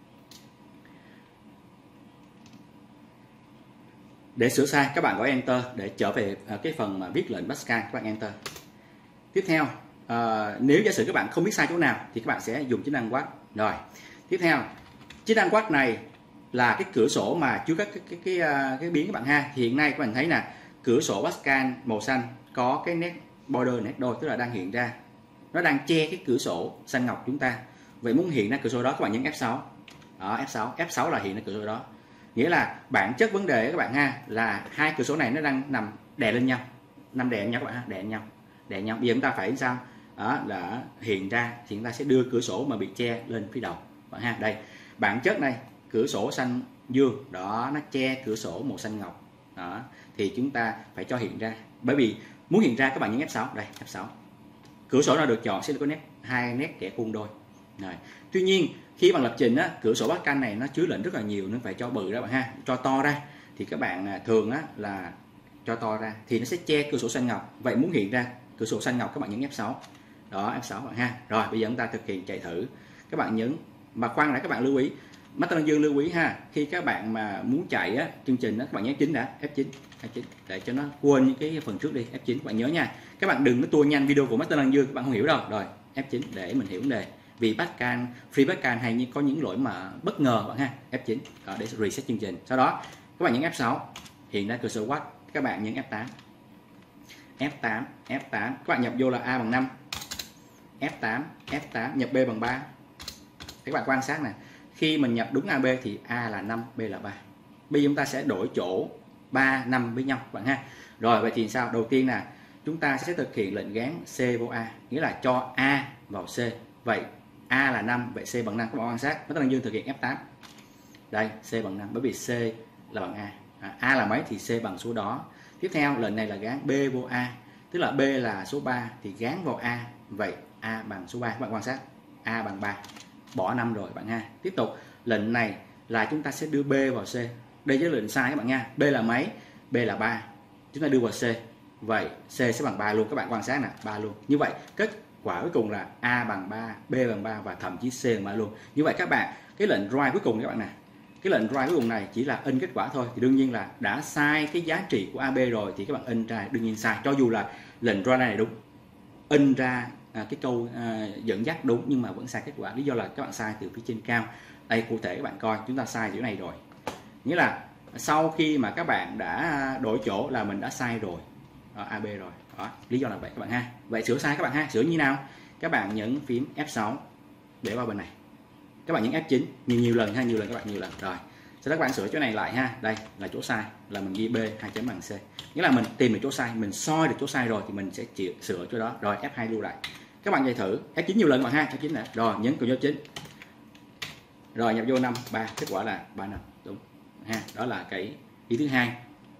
Để sửa sai các bạn gõ Enter để trở về cái phần mà viết lệnh Pascal, các bạn Enter. Tiếp theo nếu giả sử các bạn không biết sai chỗ nào thì các bạn sẽ dùng chức năng Watch. Rồi, tiếp theo chức năng Watch này là cái cửa sổ mà chứa các cái biến các bạn ha. Thì hiện nay các bạn thấy nè, cửa sổ Pascal màu xanh có cái nét border, nét đôi, tức là đang hiện ra, nó đang che cái cửa sổ xanh ngọc chúng ta. Vậy muốn hiện ra cửa sổ đó các bạn nhấn F6. Đó, F6 là hiện ra cửa sổ đó. Nghĩa là bản chất vấn đề các bạn ha, là hai cửa sổ này nó đang nằm đè lên nhau, nằm đè lên nhau các bạn ha, đè lên nhau. Bây giờ chúng ta phải sao? Đó là hiện ra thì chúng ta sẽ đưa cửa sổ mà bị che lên phía đầu bạn ha. Đây, bản chất này, cửa sổ xanh dương đó, nó che cửa sổ màu xanh ngọc đó, thì chúng ta phải cho hiện ra. Bởi vì muốn hiện ra các bạn nhấn F6. Đây, F6. Cửa sổ nào được chọn sẽ có hai nét kẻ khuôn đôi. Rồi. Tuy nhiên khi bạn lập trình á, cửa sổ Pascal này nó chứa lệnh rất là nhiều nên phải cho bự ra bạn ha, cho to ra. Thì các bạn thường á là cho to ra thì nó sẽ che cửa sổ xanh ngọc. Vậy muốn hiện ra cửa sổ xanh ngọc các bạn nhấn F6. Đó, F6 bạn ha. Rồi bây giờ chúng ta thực hiện chạy thử. Các bạn nhấn, mà khoan nãy các bạn lưu ý, Master Dương lưu ý ha, khi các bạn mà muốn chạy á, chương trình á, các bạn nhấn 9 đã, F9 để cho nó quên những cái phần trước đi, F9 các bạn nhớ nha. Các bạn đừng có tua nhanh video của Master Dương, các bạn không hiểu đâu. Rồi, F9 để mình hiểu vấn đề. Vì Pascal, Free Pascal hay như có những lỗi mà bất ngờ bạn ha, F9 để reset chương trình. Sau đó các bạn nhấn F6, hiện ra cửa sổ Watch, các bạn nhấn F8. F8 các bạn nhập vô là A bằng 5. F8 nhập B bằng 3. Các bạn quan sát nè, khi mình nhập đúng AB thì A là 5, B là 3. Bây giờ chúng ta sẽ đổi chỗ 3, 5 với nhau bạn ha. Rồi vậy thì sao? Đầu tiên nè, chúng ta sẽ thực hiện lệnh gán C vô A, nghĩa là cho A vào C. Vậy A là 5, vậy C bằng 5. Các bạn quan sát, Master Dương thực hiện F8. Đây, C bằng 5 bởi vì C là bằng A. A là mấy thì C bằng số đó. Tiếp theo lệnh này là gán B vô A, tức là B là số 3 thì gán vào A. Vậy A bằng số 3. Các bạn quan sát, A bằng 3. Bỏ 5 rồi bạn ha. Tiếp tục lệnh này là chúng ta sẽ đưa B vào C. Đây là lệnh sai các bạn nha. B là mấy? B là 3. Chúng ta đưa vào C. Vậy C sẽ bằng 3 luôn. Các bạn quan sát nè, 3 luôn. Như vậy kết quả cuối cùng là A bằng 3, B bằng 3 và thậm chí C bằng 3 luôn. Như vậy các bạn, cái lệnh write cuối cùng các bạn nè, cái lệnh write cuối cùng này chỉ là in kết quả thôi, thì đương nhiên là đã sai cái giá trị của AB rồi thì các bạn in ra đương nhiên sai, cho dù là lệnh write này đúng, in ra cái câu dẫn dắt đúng nhưng mà vẫn sai kết quả. Lý do là các bạn sai từ phía trên cao. Đây cụ thể các bạn coi, chúng ta sai chỗ này rồi, nghĩa là sau khi mà các bạn đã đổi chỗ là mình đã sai rồi AB rồi đó, lý do là vậy các bạn ha. Vậy sửa sai các bạn ha, sửa như nào? Các bạn nhấn phím F6 để vào bên này, các bạn nhấn F9 nhiều lần ha, nhiều lần các bạn, nhiều lần. Rồi sau đó các bạn sửa chỗ này lại ha. Đây là chỗ sai, là mình ghi B 2 chấm bằng C, nghĩa là mình tìm được chỗ sai, mình soi được chỗ sai rồi thì mình sẽ sửa chỗ đó. Rồi F2 lưu lại, các bạn chạy thử F9 nhiều lần bạn ha, F9 nè. Rồi nhấn Ctrl 9, rồi nhập vô 5 3, kết quả là 35 đúng ha. Đó là cái ý thứ hai.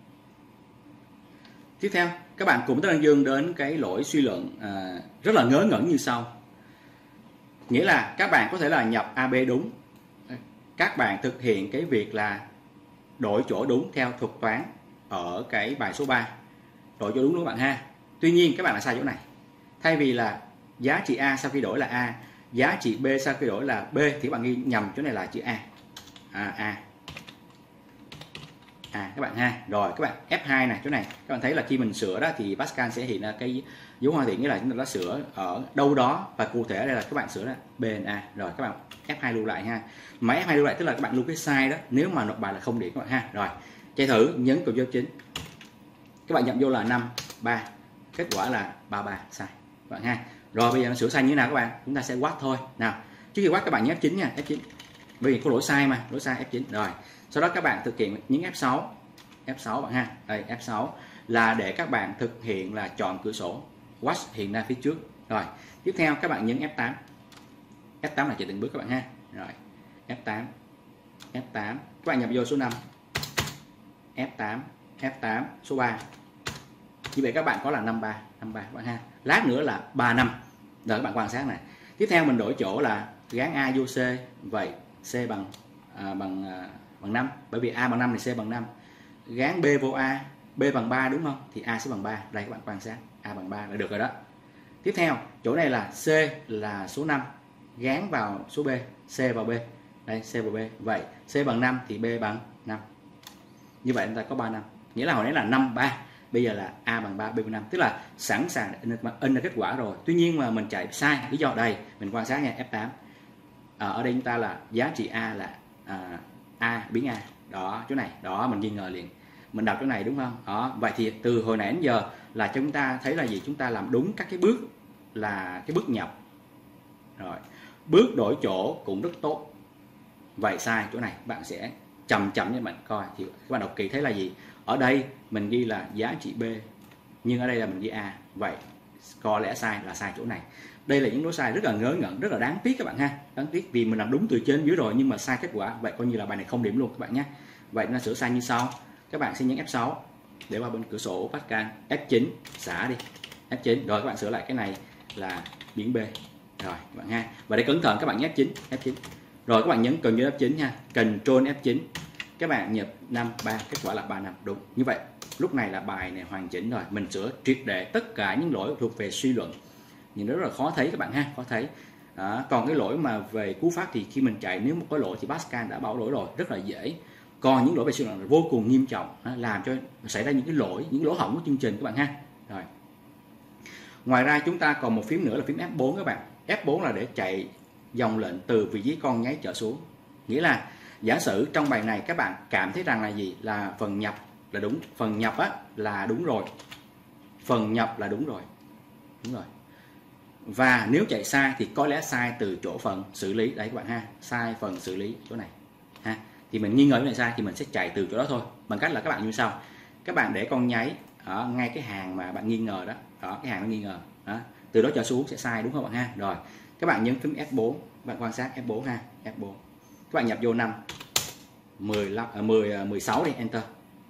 Tiếp theo các bạn cùng Master Dương đến cái lỗi suy luận rất là ngớ ngẩn như sau. Nghĩa là các bạn có thể là nhập AB đúng, các bạn thực hiện cái việc là đổi chỗ đúng theo thuật toán ở cái bài số 3, đổi chỗ đúng các bạn ha. Tuy nhiên các bạn là sai chỗ này, thay vì là giá trị A sau khi đổi là A, giá trị B sau khi đổi là B, thì các bạn ghi nhầm chỗ này là chữ A. Các bạn ha. Rồi các bạn F2 này, chỗ này các bạn thấy là khi mình sửa đó thì Pascal sẽ hiện ra cái dấu hoa thiện, nghĩa là chúng ta đã sửa ở đâu đó, và cụ thể đây là các bạn sửa là B A. Rồi các bạn F2 lưu lại ha. Máy F2 lưu lại tức là các bạn lưu cái sai đó, nếu mà nộp bài là 0 điểm các bạn ha. Rồi chạy thử, nhấn Ctrl 9, các bạn nhập vô là 5 3, kết quả là 33, sai các bạn ha. Rồi bây giờ nó sửa sai như thế nào các bạn? Chúng ta sẽ quát thôi. Nào, trước khi quát các bạn nhấn F9 nha, F9. Bởi vì có lỗi sai mà, lỗi sai F9. Rồi sau đó các bạn thực hiện nhấn F6 bạn ha. Đây F6 là để các bạn thực hiện là chọn cửa sổ Watch hiện ra phía trước. Rồi tiếp theo các bạn nhấn F8. F8 là chạy từng bước các bạn ha. Rồi F8 các bạn nhập vô số 5, F8 số 3. Như vậy các bạn có là 53 các bạn ha. Lát nữa là 35. Rồi các bạn quan sát này, Tiếp theo mình đổi chỗ là gán A vô C, vậy C bằng 5, bởi vì A bằng 5 thì C bằng 5. Gán B vô A, B bằng 3 đúng không? Thì A sẽ bằng 3. Đây các bạn quan sát, A bằng 3 là được rồi đó. Tiếp theo, chỗ này là C là số 5, gán vào số B, C vào B. Đây, C vào B. Vậy C bằng 5 thì B bằng 5. Như vậy chúng ta có 3 5. Nghĩa là hồi nãy là 5 3, bây giờ là A bằng 3, B bằng 5. Tức là sẵn sàng in ra kết quả rồi. Tuy nhiên mà mình chạy sai. Lý do đây, mình quan sát nha, F8. Ở đây chúng ta là giá trị A là A biến A. Đó, chỗ này, đó mình nghi ngờ liền. Mình đọc chỗ này đúng không? Đó, vậy thì từ hồi nãy đến giờ là chúng ta thấy là gì? Chúng ta làm đúng các cái bước, là cái bước nhập. Rồi, bước đổi chỗ cũng rất tốt. Vậy sai chỗ này, bạn sẽ chậm như bạn coi thì các bạn đọc kỹ thấy là gì? Ở đây mình ghi là giá trị B, nhưng ở đây là mình ghi A. Vậy có lẽ sai là sai chỗ này. Đây là những lỗi sai rất là ngớ ngẩn, rất là đáng tiếc các bạn ha. Đáng tiếc vì mình làm đúng từ trên dưới rồi nhưng mà sai kết quả. Vậy coi như là bài này không điểm luôn các bạn nhé. Vậy nó sửa sai như sau. Các bạn sẽ nhấn F6 để vào bên cửa sổ Pascal, F9 xả đi, F9 rồi các bạn sửa lại cái này là biến B rồi các bạn ha. Và để cẩn thận các bạn nhấn F9 rồi các bạn nhấn Ctrl F9 nha, Ctrl F9, các bạn nhập 5 3, kết quả là 3 5 đúng. Như vậy lúc này là bài này hoàn chỉnh rồi, mình sửa triệt để tất cả những lỗi thuộc về suy luận. Nhìn rất là khó thấy các bạn ha, khó thấy. Còn cái lỗi mà về cú pháp thì khi mình chạy nếu một có lỗi thì Pascal đã bảo lỗi rồi, rất là dễ. Còn những lỗi về suy luận là vô cùng nghiêm trọng, làm cho xảy ra những cái lỗi, những lỗ hổng của chương trình các bạn ha. Rồi. Ngoài ra chúng ta còn một phím nữa là phím F4 các bạn. F4 là để chạy dòng lệnh từ vị trí con nháy trở xuống. Nghĩa là giả sử trong bài này các bạn cảm thấy rằng là gì? Là phần nhập là đúng, phần nhập á là đúng rồi. Phần nhập là đúng rồi. Đúng rồi. Và nếu chạy sai thì có lẽ sai từ chỗ phần xử lý. Đấy các bạn ha, sai phần xử lý chỗ này ha. Thì mình nghi ngờ cái này sai thì mình sẽ chạy từ chỗ đó thôi. Bằng cách là các bạn như sau. Các bạn để con nháy ở ngay cái hàng mà bạn nghi ngờ đó. Đó, cái hàng nó nghi ngờ. Đó. Từ đó trở xuống sẽ sai đúng không bạn ha? Rồi. Các bạn nhấn phím F4, bạn quan sát F4 ha, F4. Các bạn nhập vô 5 16 đi, enter.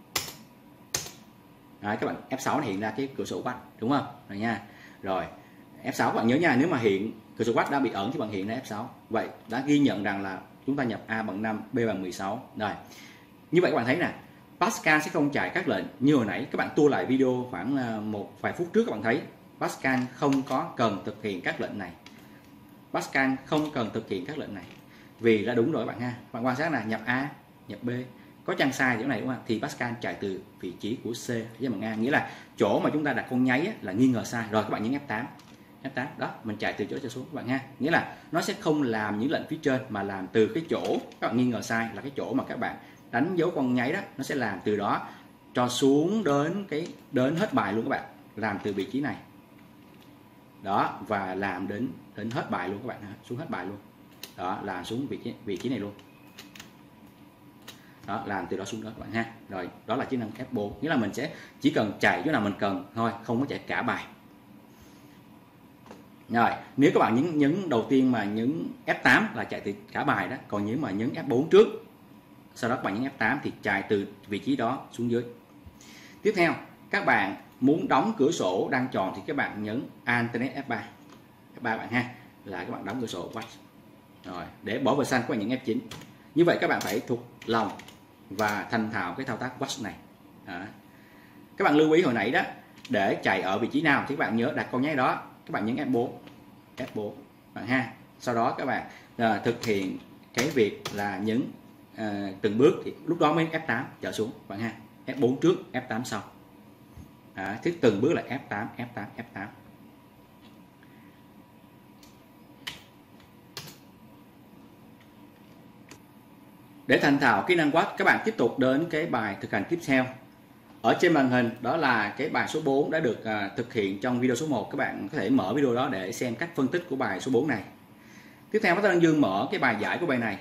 Đấy, các bạn F6 hiện ra cái cửa sổ quát đúng không? Rồi nha. Rồi. F6 các bạn nhớ nha, nếu mà hiện cửa sổ quát đã bị ẩn thì bạn hiện ra F6. Vậy đã ghi nhận rằng là chúng ta nhập A bằng 5, B bằng 16. Rồi. Như vậy các bạn thấy nè, Pascal sẽ không chạy các lệnh như hồi nãy. Các bạn tua lại video khoảng một vài phút trước các bạn thấy Pascal không có cần thực hiện các lệnh này. Pascal không cần thực hiện các lệnh này vì là đúng rồi các bạn ha. Bạn quan sát là nhập A, nhập B, có chăng sai chỗ này đúng không? Thì Pascal chạy từ vị trí của C với bằng A, nghĩa là chỗ mà chúng ta đặt con nháy á, là nghi ngờ sai. Rồi các bạn nhấn F8. F8 đó, mình chạy từ chỗ trở xuống các bạn ha. Nghĩa là nó sẽ không làm những lệnh phía trên mà làm từ cái chỗ các bạn nghi ngờ sai, là cái chỗ mà các bạn đánh dấu con nháy đó, nó sẽ làm từ đó cho xuống đến hết bài luôn các bạn, làm từ vị trí này. Đó, và làm đến hết bài luôn các bạn ha, xuống hết bài luôn. Đó, làm xuống vị trí này luôn. Đó, làm từ đó xuống đó các bạn ha. Rồi, đó là chức năng F4, nghĩa là mình sẽ chỉ cần chạy chỗ nào mình cần thôi, không có chạy cả bài. Rồi, nếu các bạn nhấn đầu tiên mà nhấn F8 là chạy từ cả bài đó, còn nếu mà nhấn F4 trước, sau đó các bạn nhấn F8 thì chạy từ vị trí đó xuống dưới. Tiếp theo, các bạn muốn đóng cửa sổ đang tròn thì các bạn nhấn Alternate F3. F3 bạn ha, là các bạn đóng cửa sổ watch. Rồi, để bỏ vào xanh các bạn nhấn F9. Như vậy các bạn phải thuộc lòng và thành thạo cái thao tác watch này. Đó. Các bạn lưu ý hồi nãy đó, để chạy ở vị trí nào thì các bạn nhớ đặt con nháy đó, các bạn nhấn F4 bạn ha. Sau đó các bạn thực hiện cái việc là nhấn từng bước thì lúc đó mới F8 trở xuống bạn ha. F4 trước, F8 sau. Thứ từng bước là F8, F8, F8. Để thành thạo kỹ năng watch, các bạn tiếp tục đến cái bài thực hành tiếp theo. Ở trên màn hình đó là cái bài số 4 đã được thực hiện trong video số 1. Các bạn có thể mở video đó để xem cách phân tích của bài số 4 này. Tiếp theo Master Đăng Dương mở cái bài giải của bài này.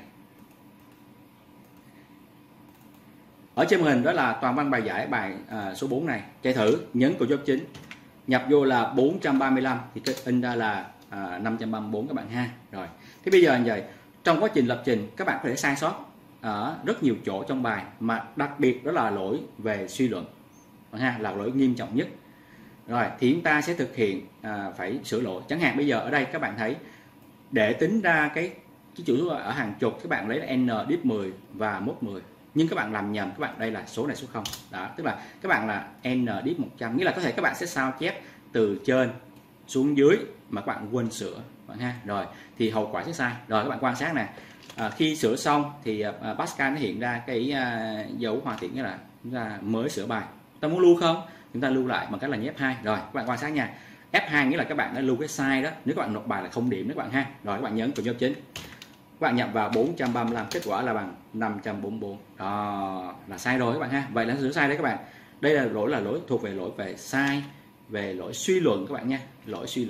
Ở trên màn hình đó là toàn văn bài giải bài số 4 này. Chạy thử, nhấn Ctrl F9, nhập vô là 435 thì in ra là 534 các bạn ha. Rồi. Thế bây giờ như vậy, trong quá trình lập trình các bạn có thể sai sót ở rất nhiều chỗ trong bài, mà đặc biệt đó là lỗi về suy luận ha, là lỗi nghiêm trọng nhất. Rồi thì chúng ta sẽ thực hiện phải sửa lỗi. Chẳng hạn bây giờ ở đây các bạn thấy để tính ra cái chữ số ở hàng chục, các bạn lấy là n div 10 và mốt 10, nhưng các bạn làm nhầm, các bạn đây là số này số 0 đó, tức là các bạn là n div 100, nghĩa là có thể các bạn sẽ sao chép từ trên xuống dưới mà các bạn quên sửa bạn ha, rồi thì hậu quả sẽ sai. Rồi các bạn quan sát nè, khi sửa xong thì Pascal nó hiện ra cái dấu hoàn thiện, nghĩa là chúng ta mới sửa bài. Ta muốn lưu không, chúng ta lưu lại bằng cách là nhấp F2. Rồi các bạn quan sát nha, F2 nghĩa là các bạn đã lưu cái sai đó, nếu các bạn nộp bài là 0 điểm đó các bạn ha. Rồi các bạn nhấn Ctrl F9, các bạn nhập vào 435, kết quả là bằng 544, đó là sai rồi các bạn ha. Vậy là sửa sai đấy các bạn. Đây là lỗi thuộc về lỗi về sai, về lỗi suy luận các bạn nha. Lỗi suy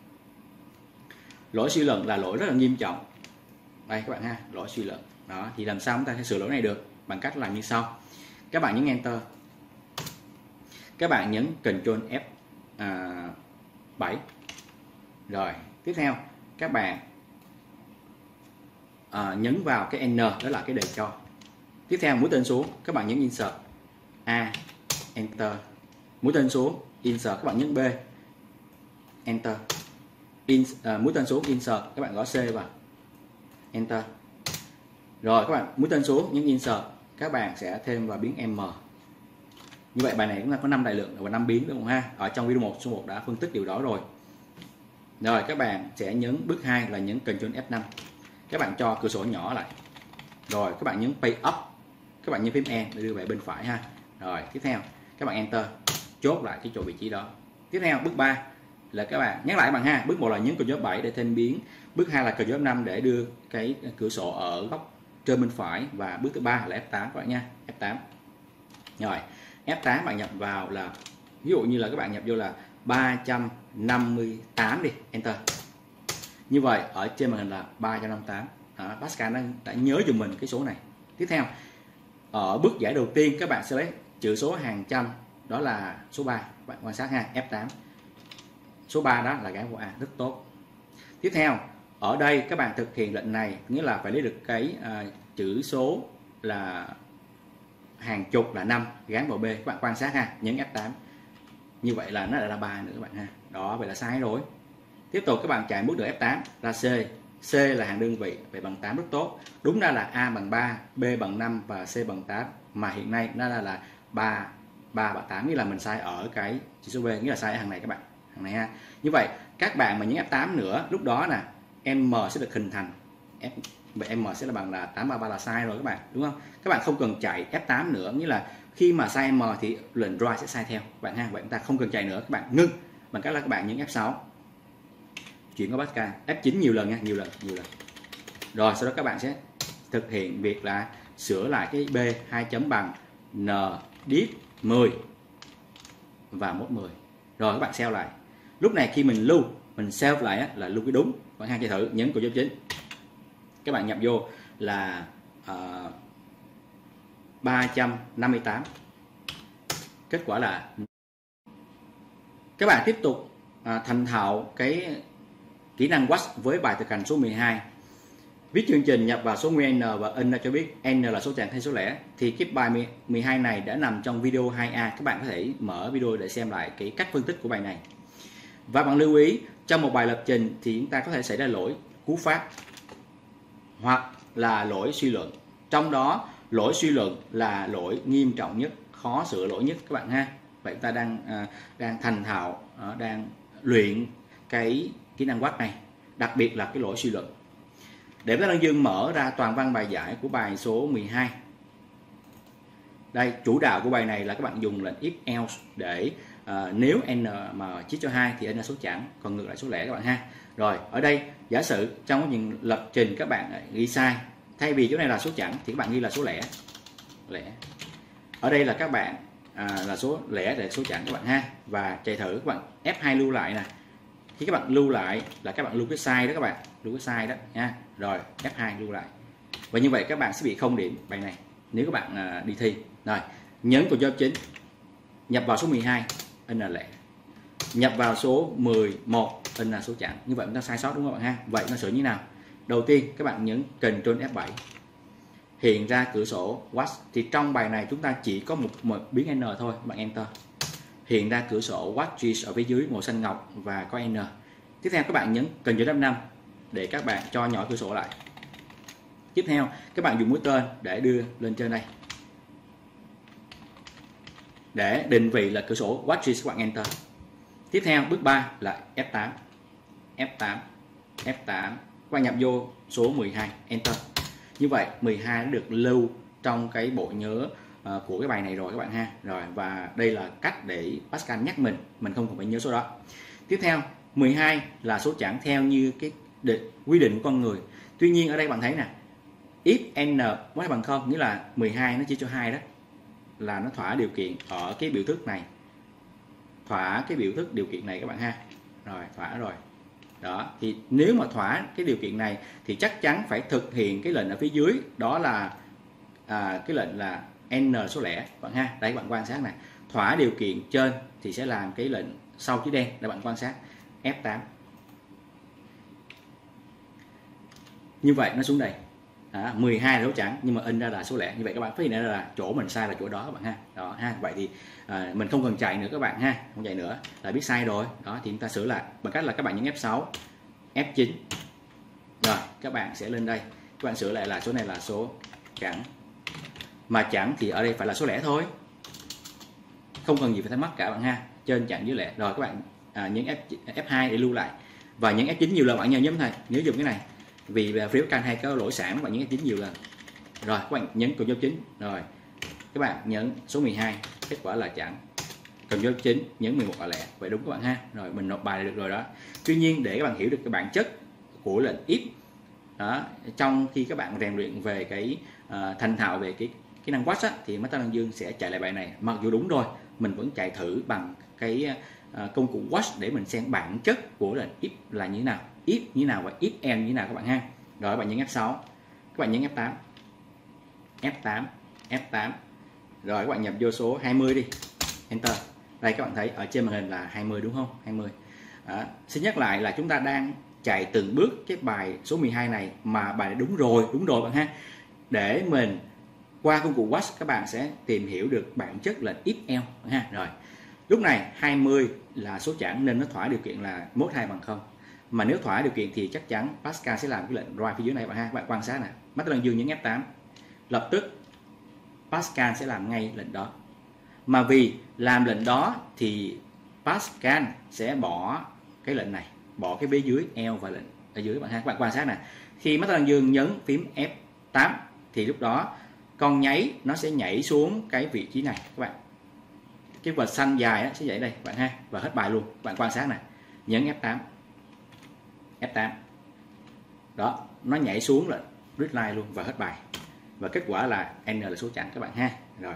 luận là lỗi rất là nghiêm trọng đây các bạn ha, lỗi suy luận đó. Thì làm sao chúng ta sẽ sửa lỗi này được? Bằng cách làm như sau: các bạn nhấn Enter, các bạn nhấn Ctrl F7, rồi tiếp theo các bạn nhấn vào cái N, đó là cái đề cho. Tiếp theo mũi tên xuống, các bạn nhấn Insert A, Enter, mũi tên xuống Insert, các bạn nhấn B, Enter, mũi tên xuống Insert, các bạn gõ C vào, Enter. Rồi các bạn mũi tên xuống nhấn Insert, các bạn sẽ thêm vào biến M. Như vậy bài này chúng ta có 5 đại lượng và 5 biến đúng không ha? Ở trong video số 1 đã phân tích điều đó rồi. Rồi các bạn sẽ nhấn bước 2 là nhấn Ctrl F5. Các bạn cho cửa sổ nhỏ lại. Rồi các bạn nhấn Pay Up. Các bạn nhấn phím E để đưa về bên phải ha. Rồi tiếp theo các bạn Enter, chốt lại cái chỗ vị trí đó. Tiếp theo bước 3 là các bạn nhắc lại các bạn ha. Bước 1 là nhấn Ctrl F7 để thêm biến. Bước 2 là Ctrl F5 để đưa cái cửa sổ ở góc trên bên phải, và bước thứ 3 là F8 các bạn nha. F8. Rồi F8 bạn nhập vào là, ví dụ như là các bạn nhập vô là 358 đi, Enter. Như vậy ở trên màn hình là 358. Pascal đã nhớ dùm mình cái số này. Tiếp theo ở bước giải đầu tiên các bạn sẽ lấy chữ số hàng trăm, đó là số 3. Các bạn quan sát ha, F8. Số 3 đó là gắn vào A, rất tốt. Tiếp theo ở đây các bạn thực hiện lệnh này, nghĩa là phải lấy được cái chữ số là hàng chục là 5, gắn vào B. Các bạn quan sát ha, nhấn F8. Như vậy là nó lại là 3 nữa các bạn ha. Đó, vậy là sai rồi. Tiếp tục các bạn chạy bước được F8 ra C. C là hàng đơn vị, vậy bằng 8 rất tốt. Đúng ra là A bằng 3, B bằng 5 và C bằng 8, mà hiện nay nó là 3 và 8, nghĩa là mình sai ở cái chỉ số B, nghĩa là sai ở hàng này các bạn, hàng này ha. Như vậy các bạn mà nhấn F8 nữa, lúc đó nè M sẽ được hình thành. Vậy M sẽ là bằng là 833 là sai rồi các bạn, đúng không? Các bạn không cần chạy F8 nữa, nghĩa là khi mà sai M thì lệnh drive sẽ sai theo các bạn ha. Vậy chúng ta không cần chạy nữa, các bạn ngưng bằng cách là các bạn nhấn F6, chuyển qua Pascal, F9 nhiều lần nha, nhiều lần. Rồi sau đó các bạn sẽ thực hiện việc là sửa lại cái B 2 chấm bằng N div 10 và mốt 10. Rồi các bạn save lại. Lúc này khi mình lưu, mình save lại là lưu cái đúng. Bạn hai chơi thử, nhấn Ctrl F9. Các bạn nhập vô là 358. Kết quả là các bạn tiếp tục thành thạo cái kỹ năng watch với bài thực hành số 12. Viết chương trình, nhập vào số nguyên N và in ra cho biết N là số chẵn hay số lẻ. Thì cái bài 12 này đã nằm trong video 2A. Các bạn có thể mở video để xem lại cái cách phân tích của bài này. Và bạn lưu ý, trong một bài lập trình thì chúng ta có thể xảy ra lỗi cú pháp hoặc là lỗi suy luận. Trong đó lỗi suy luận là lỗi nghiêm trọng nhất, khó sửa lỗi nhất các bạn ha. Vậy chúng ta đang thành thạo, đang luyện cái kỹ năng watch này, đặc biệt là cái lỗi suy luận. Để chúng ta đang dừng mở ra toàn văn bài giải của bài số 12. Đây, chủ đạo của bài này là các bạn dùng lệnh if else để nếu n mà chia cho 2 thì n là số chẵn, còn ngược lại số lẻ các bạn ha. Rồi, ở đây giả sử trong quá trình lập trình các bạn ghi sai, thay vì chỗ này là số chẵn thì các bạn ghi là số lẻ. Ở đây là các bạn là số lẻ để số chẵn các bạn ha. Và chạy thử, các bạn F2 lưu lại nè. Khi các bạn lưu lại là các bạn lưu cái sai đó các bạn, lưu cái sai đó nha. Rồi F2 lưu lại. Và như vậy các bạn sẽ bị 0 điểm bài này nếu các bạn đi thi. Rồi, nhấn Ctrl F9. Nhập vào số 12, in là lẻ. Nhập vào số 11, in là số chẵn. Như vậy chúng ta sai sót đúng không các bạn ha? Vậy nó sửa như thế nào? Đầu tiên các bạn nhấn Ctrl F7. Hiện ra cửa sổ watch. Thì trong bài này chúng ta chỉ có một biến N thôi, các bạn Enter. Hiện ra cửa sổ watches ở phía dưới màu xanh ngọc và có N. Tiếp theo các bạn nhấn Ctrl F5. để các bạn cho nhỏ cửa sổ lại. Tiếp theo các bạn dùng mũi tên để đưa lên trên đây để định vị là cửa sổ watches, các bạn enter. Tiếp theo bước 3 là F8, F8, F8, các bạn nhập vô số 12 enter. Như vậy 12 nó được lưu trong cái bộ nhớ của cái bài này rồi các bạn ha. Rồi, và đây là cách để Pascal nhắc mình không cần phải nhớ số đó. Tiếp theo 12 là số chẵn theo như cái quy định của con người. Tuy nhiên ở đây bạn thấy nè, if n mới bằng 0, nghĩa là 12 nó chia cho 2 đó, là nó thỏa điều kiện ở cái biểu thức này, thỏa cái biểu thức điều kiện này các bạn ha. Rồi, thỏa rồi. Đó, thì nếu mà thỏa cái điều kiện này thì chắc chắn phải thực hiện cái lệnh ở phía dưới, đó là cái lệnh là n số lẻ bạn ha. Đây các bạn quan sát này, thỏa điều kiện trên thì sẽ làm cái lệnh sau chữ đen để bạn quan sát F8. Như vậy nó xuống đây. 12 là số chẵn nhưng mà in ra là số lẻ. Như vậy các bạn phát hiện ra là chỗ mình sai là chỗ đó các bạn ha. Đó ha. Vậy thì mình không cần chạy nữa các bạn ha, không chạy nữa là biết sai rồi. Đó thì chúng ta sửa lại bằng cách là các bạn nhấn F6, F9. Rồi các bạn sẽ lên đây, các bạn sửa lại là số này là số chẵn. Mà chẵn thì ở đây phải là số lẻ thôi, không cần gì phải thắc mắc cả bạn ha. Trên chẵn dưới lẻ. Rồi các bạn nhấn F2 để lưu lại và nhấn F9 nhiều lần bạn nhớ thầy, nhớ dùng cái này vì FreePascal hay có lỗi sản, các bạn nhấn F9 nhiều lần. Rồi các bạn nhấn Ctrl 9, rồi các bạn nhấn số 12, kết quả là chẵn. Ctrl 9 nhấn 11 là lẻ. Vậy đúng các bạn ha. Rồi mình nộp bài là được rồi đó. Tuy nhiên để các bạn hiểu được cái bản chất của lệnh if đó, trong khi các bạn rèn luyện về cái thành thạo về cái kỹ năng watch á, thì Master Đăng Dương sẽ chạy lại bài này. Mặc dù đúng rồi, mình vẫn chạy thử bằng cái công cụ watch để mình xem bản chất của lệnh if là như thế nào, if như thế nào và if and như thế nào các bạn ha. Rồi các bạn nhấn F6, các bạn nhấn F8, F8, F8. Rồi các bạn nhập vô số 20 đi, enter. Đây các bạn thấy ở trên màn hình là 20 đúng không? 20. Xin nhắc lại là chúng ta đang chạy từng bước cái bài số 12 này, mà bài này đúng rồi bạn ha. Để mình qua công cụ watch các bạn sẽ tìm hiểu được bản chất lệnh if else ha. Rồi lúc này 20 là số chẵn nên nó thỏa điều kiện là mốt 2 bằng 0. Mà nếu thỏa điều kiện thì chắc chắn Pascal sẽ làm cái lệnh right phía dưới này bạn ha. Các bạn quan sát nè, Master Đăng Dương nhấn F8, lập tức Pascal sẽ làm ngay lệnh đó. Mà vì làm lệnh đó thì Pascal sẽ bỏ cái lệnh này, bỏ cái vế dưới else và lệnh ở dưới bạn ha. Các bạn quan sát nè, khi Master Đăng Dương nhấn phím F8 thì lúc đó con nháy nó sẽ nhảy xuống cái vị trí này các bạn. Cái vệt xanh dài sẽ nhảy đây các bạn ha, và hết bài luôn. Các bạn quan sát nè, nhấn F8, F8. Đó, nó nhảy xuống là read line luôn và hết bài. Và kết quả là N là số chẵn các bạn ha. Rồi.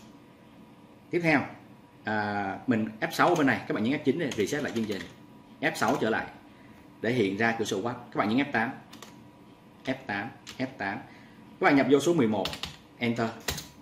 Tiếp theo, mình F6 ở bên này, các bạn nhấn F9 để reset lại chương trình. F6 trở lại để hiện ra cửa sổ watch. Các bạn nhấn F8, F8, F8. Các bạn nhập vô số 11, enter.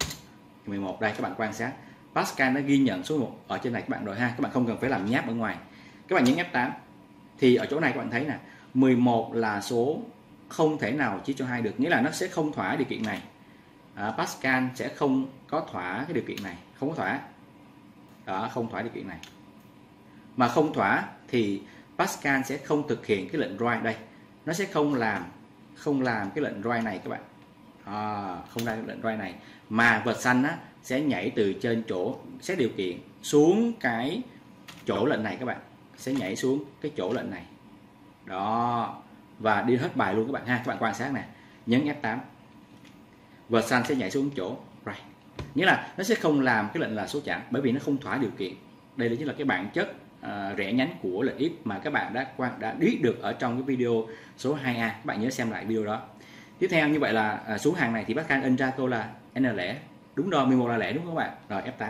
11 đây các bạn quan sát. Pascal nó ghi nhận số 1 ở trên này các bạn rồi ha. Các bạn không cần phải làm nháp ở ngoài. Các bạn nhấn F8 thì ở chỗ này các bạn thấy nè, 11 là số không thể nào chia cho 2 được, nghĩa là nó sẽ không thỏa điều kiện này. Pascal sẽ không có thỏa cái điều kiện này, không có thỏa. Đó, không thỏa điều kiện này. Mà không thỏa thì Pascal sẽ không thực hiện cái lệnh right đây. Nó sẽ không làm cái lệnh right này các bạn. Không ra lệnh right này, mà vệt xanh á sẽ nhảy từ trên chỗ xét điều kiện xuống cái chỗ lệnh này các bạn, sẽ nhảy xuống cái chỗ lệnh này đó và đi hết bài luôn các bạn ha. Các bạn quan sát nè, nhấn F8, vệt xanh sẽ nhảy xuống chỗ right, nghĩa là nó sẽ không làm cái lệnh là số chẵn bởi vì nó không thỏa điều kiện. Đây chính là cái bản chất rẽ nhánh của lệnh if mà các bạn đã biết được ở trong cái video số 2A. Các bạn nhớ xem lại video đó. Tiếp theo như vậy là xuống hàng này thì Pascal in ra câu là n lẻ. Đúng rồi, 11 là lẻ đúng không các bạn? Rồi F8.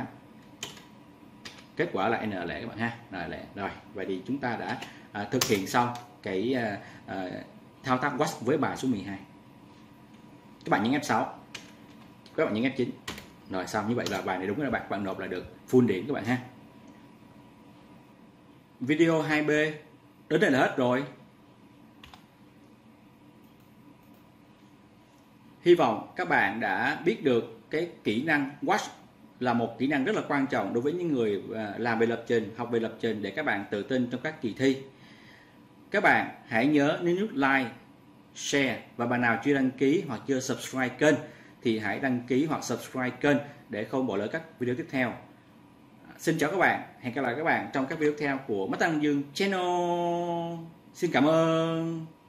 Kết quả là n lẻ các bạn ha. Rồi lẻ. Rồi, vậy thì chúng ta đã thực hiện xong cái thao tác watch với bài số 12. Các bạn nhấn F6. Các bạn nhấn F9. Rồi xong, như vậy là bài này đúng là bạn nộp là được full điểm các bạn ha. Video 2B đến đây là hết rồi. Hy vọng các bạn đã biết được cái kỹ năng watch là một kỹ năng rất là quan trọng đối với những người làm về lập trình, học về lập trình để các bạn tự tin trong các kỳ thi. Các bạn hãy nhớ nhấn nút like, share, và bạn nào chưa đăng ký hoặc chưa subscribe kênh thì hãy đăng ký hoặc subscribe kênh để không bỏ lỡ các video tiếp theo. Xin chào các bạn, hẹn gặp lại các bạn trong các video tiếp theo của Mắt Tăng Dương Channel. Xin cảm ơn.